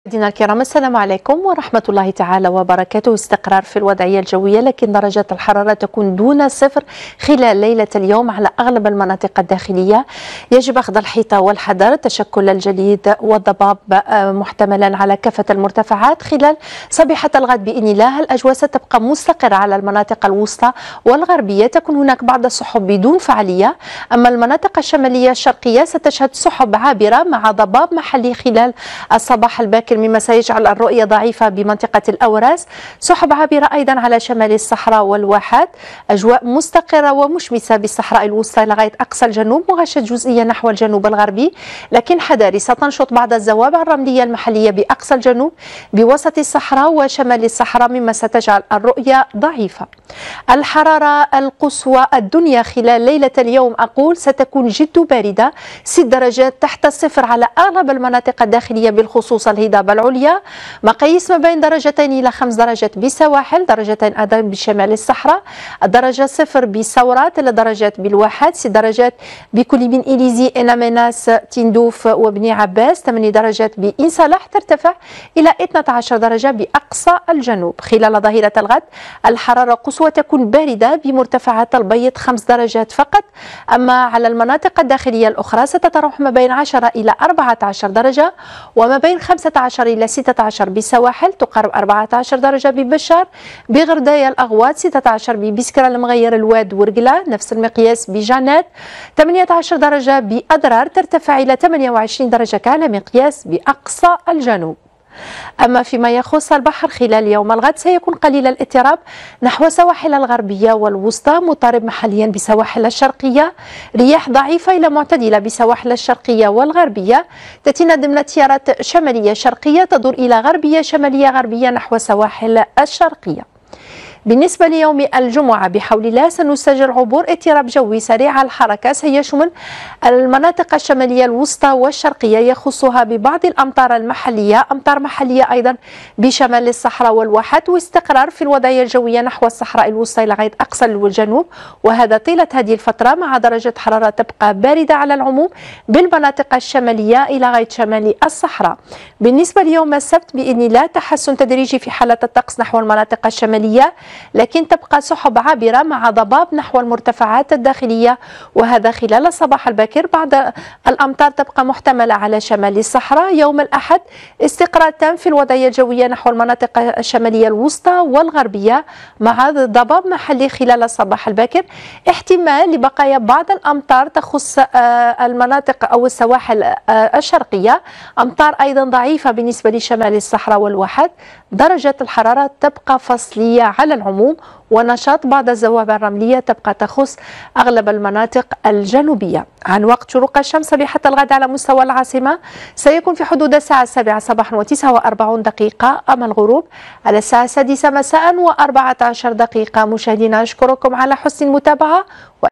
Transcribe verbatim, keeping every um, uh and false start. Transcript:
مشاهدينا الكرام، السلام عليكم ورحمة الله تعالى وبركاته. استقرار في الوضعية الجوية، لكن درجات الحرارة تكون دون الصفر خلال ليلة اليوم على أغلب المناطق الداخلية. يجب أخذ الحيطة والحذر، تشكل الجليد والضباب محتملا على كافة المرتفعات خلال صبيحة الغد بإذن الله. الأجواء ستبقى مستقرة على المناطق الوسطى والغربية، تكون هناك بعض السحب بدون فعالية. أما المناطق الشمالية الشرقية ستشهد سحب عابرة مع ضباب محلي خلال الصباح الباكر، مما سيجعل الرؤية ضعيفة بمنطقة الأوراس. سحب عابرة أيضا على شمال الصحراء والواحات. أجواء مستقرة ومشمسة بالصحراء الوسطى لغاية أقصى الجنوب، مغشى جزئيا نحو الجنوب الغربي، لكن حذاري ستنشط بعض الزوابع الرملية المحلية بأقصى الجنوب بوسط الصحراء وشمال الصحراء، مما ستجعل الرؤية ضعيفة. الحرارة القصوى الدنيا خلال ليلة اليوم أقول ستكون جد باردة، ست درجات تحت الصفر على أغلب المناطق الداخلية بالخصوص الهضاب العليا، مقاييس ما بين درجتين إلى خمس درجات بالسواحل، درجتين أيضا بشمال الصحراء، الدرجة صفر بالثورات، ثلاث درجات بالواحات، ست درجات بكل من إليزي إناميناس تندوف وبني عباس، ثمان درجات بإن صلاح، ترتفع إلى اثنتي عشرة درجة بأقصى الجنوب. خلال ظهيرة الغد الحرارة القصوى تكون باردة بمرتفعات البيض خمس درجات فقط، أما على المناطق الداخلية الأخرى ستتراوح ما بين عشرة إلى أربعة عشر درجة، وما بين خمسة عشر إلى ستة عشر بالسواحل، تقارب أربعة عشر درجة ببشار، بغرداية الأغواط، ستة عشر ببسكرة المغير الواد ورقلة، نفس المقياس بجانات، ثمانية عشر درجة بأضرار، ترتفع إلى ثمانية وعشرين درجة على مقياس بأقصى الجنوب. أما فيما يخص البحر خلال يوم الغد سيكون قليل الاضطراب نحو سواحل الغربية والوسطى، مضطرب محليا بسواحل الشرقية، رياح ضعيفة إلى معتدلة بسواحل الشرقية والغربية، تأتينا ضمن تيارات شمالية شرقية تدور إلى غربية شمالية غربية نحو سواحل الشرقية. بالنسبة ليوم الجمعة بحول الله سنسجل عبور اضطراب جوي سريع الحركة سيشمل المناطق الشمالية الوسطى والشرقية، يخصها ببعض الأمطار المحلية، أمطار محلية أيضا بشمال الصحراء والواحات، واستقرار في الوضعية الجوية نحو الصحراء الوسطى لغاية أقصى الجنوب، وهذا طيلة هذه الفترة، مع درجة حرارة تبقى باردة على العموم بالمناطق الشمالية إلى غاية شمال الصحراء. بالنسبة ليوم السبت بإذن الله تحسن تدريجي في حالة الطقس نحو المناطق الشمالية، لكن تبقى سحب عابرة مع ضباب نحو المرتفعات الداخلية، وهذا خلال الصباح الباكر. بعض الأمطار تبقى محتملة على شمال الصحراء. يوم الأحد استقرار تام في الوضعية الجوية نحو المناطق الشمالية الوسطى والغربية مع ضباب محلي خلال الصباح الباكر، احتمال لبقايا بعض الأمطار تخص المناطق أو السواحل الشرقية، أمطار أيضا ضعيفة بالنسبة لشمال الصحراء والواحات. درجة الحرارة تبقى فصلية على العموم، ونشاط بعض الزوابع الرملية تبقى تخص أغلب المناطق الجنوبية. عن وقت شروق الشمس صبيحة الغد على مستوى العاصمة سيكون في حدود الساعة السابعة صباحا وتسعة وأربعين دقيقة، أما الغروب على الساعة السادسة مساء وأربعة عشر دقيقة. مشاهدينا أشكركم على حسن المتابعة.